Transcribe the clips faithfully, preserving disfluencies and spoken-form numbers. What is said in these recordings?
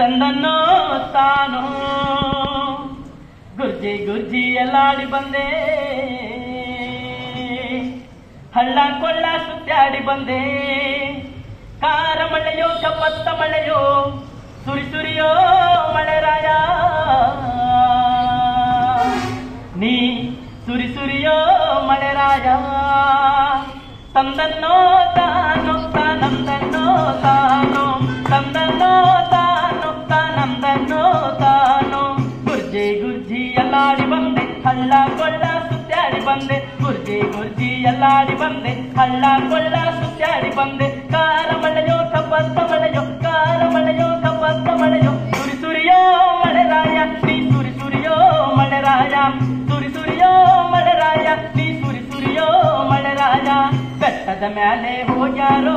ತಂದನ್ನೋ ತಾನೋ ಗುರ್ಜಿ ಗುರ್ಜಿ ಎಲ್ಲಾಡಿ ಬಂದೆ ಹಳ್ಳ ಕೊಳ್ಳ ಸುತ್ತಾಡಿ ಬಂದೆ ಕಾರ ಮಳೆಯೋ ಕಪ್ಪತ್ತ ಮಳೆಯೋ ಸುರಿ ಸುರಿಯೋ ಮಳೆರಾಯ ನೀ ಸುರಿ ಸುರಿಯೋ ಮಳೆರಾಯ ತಂದನ್ನೋ ತಾನೋ ತಾನಂದನ್ನೋ ತಾನೋ ತಂದನ್ನೋ ತಾನೋ ತಾನಂದನ್ನೋ ತಾನೋ ಗುರ್ಜಿ ಗುರ್ಜಿ ಎಲ್ಲಾಡಿ ಬಂದೆ ಹಳ್ಳ ಕೊಳ್ಳ ಸುತ್ತಾಡಿ ಬಂದೆ ಗುರ್ಜಿ ಗುರ್ಜಿ ಎಲ್ಲಾಡಿ ಬಂದೆ ಹಳ್ಳ ಕೊಳ್ಳ ಸುತ್ತಾಡಿ ಬಂದೆ ಕಾರ ಮಳೆಯೋ ಕಪ್ಪತ್ತ ಮಳೆಯೋ ಕಾರ ಮಳೆಯೋ ಕಪ್ಪತ್ತ ಮಳೆಯೋ ಸುರಿ ಸುರಿಯೋ ಮಳೆರಾಯ ನೀ ಸುರಿ ಸುರಿಯೋ ಮಳೆರಾಯ ಸುರಿ ಸುರಿಯೋ ಮಳೆರಾಯ ನೀ ಸುರಿ ಸುರಿಯೋ ಮಳೆರಾಯ ಬೆಟ್ಟದ ಮ್ಯಾಲೆ ಹೋಗ್ಯಾರೋ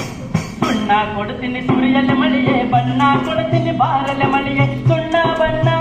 ಸುಣ್ಣ ಕೊಡ್ತೀನಿ ಸುರಿಯಲೆ ಮಳೆಯೇ ಬಣ್ಣ ಕೊಡ್ತೀನಿ ಬಾರಲೆ ಮಳೆಯೇ ಸುಣ್ಣ ಬಣ್ಣ